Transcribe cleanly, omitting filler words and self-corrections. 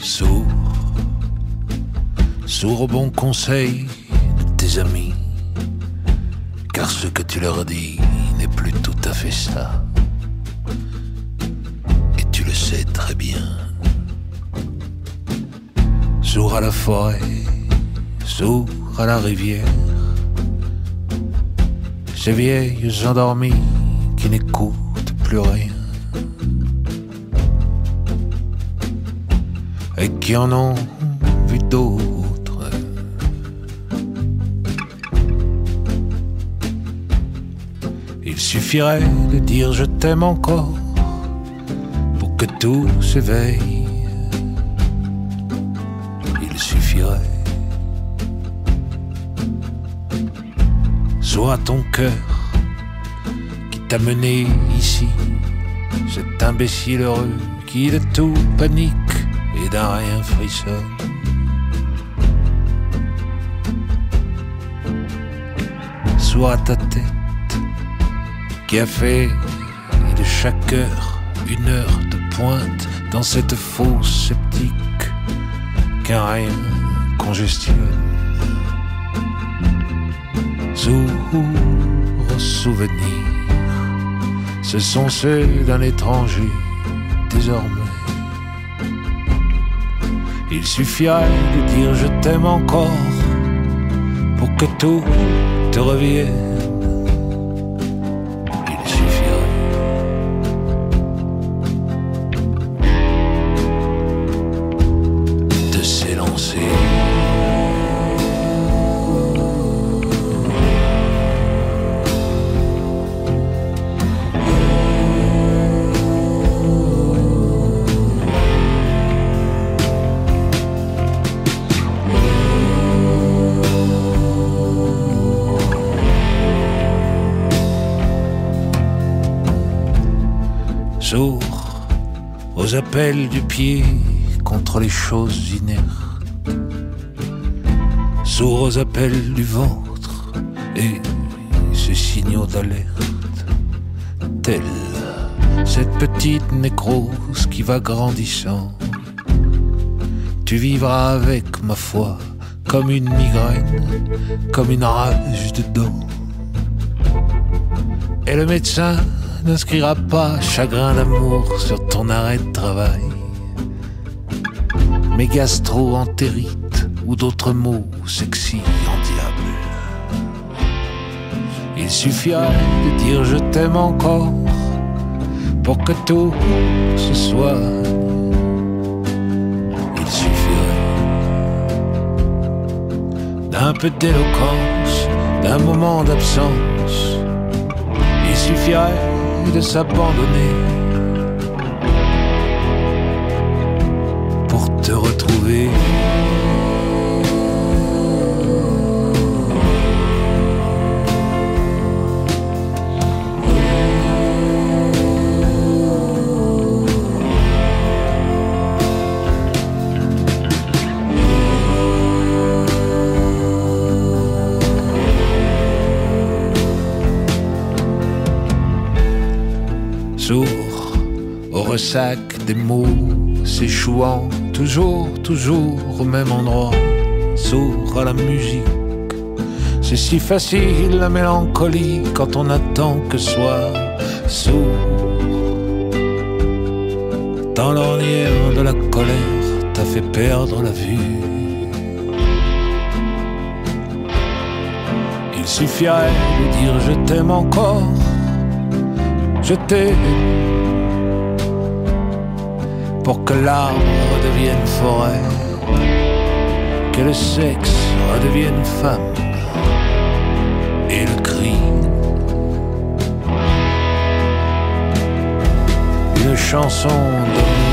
Sourd, sourd aux bons conseils de tes amis, car ce que tu leur dis n'est plus tout à fait ça. Et tu le sais très bien. Sourd à la forêt, sourd à la rivière, ces vieilles endormies qui n'écoutent plus rien et qui en ont vu d'autres. Il suffirait de dire je t'aime encore pour que tout s'éveille. Il suffirait. Soit ton cœur qui t'a mené ici, cet imbécile heureux qui de tout panique et d'un rien frissonne. Soit ta tête qui a fait de chaque heure une heure de pointe dans cette fosse sceptique qu'un rien congestionne. Sourds aux souvenirs, ce sont ceux d'un étranger désormais. Il suffirait de dire je t'aime encore pour que tout te revienne. Il suffirait de s'élancer. Sourd aux appels du pied contre les choses inertes, sourd aux appels du ventre et ses signaux d'alerte, telle cette petite nécrose qui va grandissant. Tu vivras avec, ma foi, comme une migraine, comme une rage de dents. Et le médecin n'inscrira pas chagrin d'amour sur ton arrêt de travail, mais gastro-entérite ou d'autres mots sexy en diable. Il suffirait de dire je t'aime encore pour que tout se soigne. Il suffirait d'un peu d'éloquence, d'un moment d'absence. Il suffirait de s'abandonner pour te retrouver. Sourd au ressac des mots s'échouant toujours au même endroit. Sourd à la musique, c'est si facile la mélancolie quand on attend que soit sourd. Dans l'ornière de la colère, t'as fait perdre la vue. Il suffirait de dire je t'aime encore. Je t'aime pour que l'arbre redevienne forêt, que le sexe redevienne femme et le cri une chanson de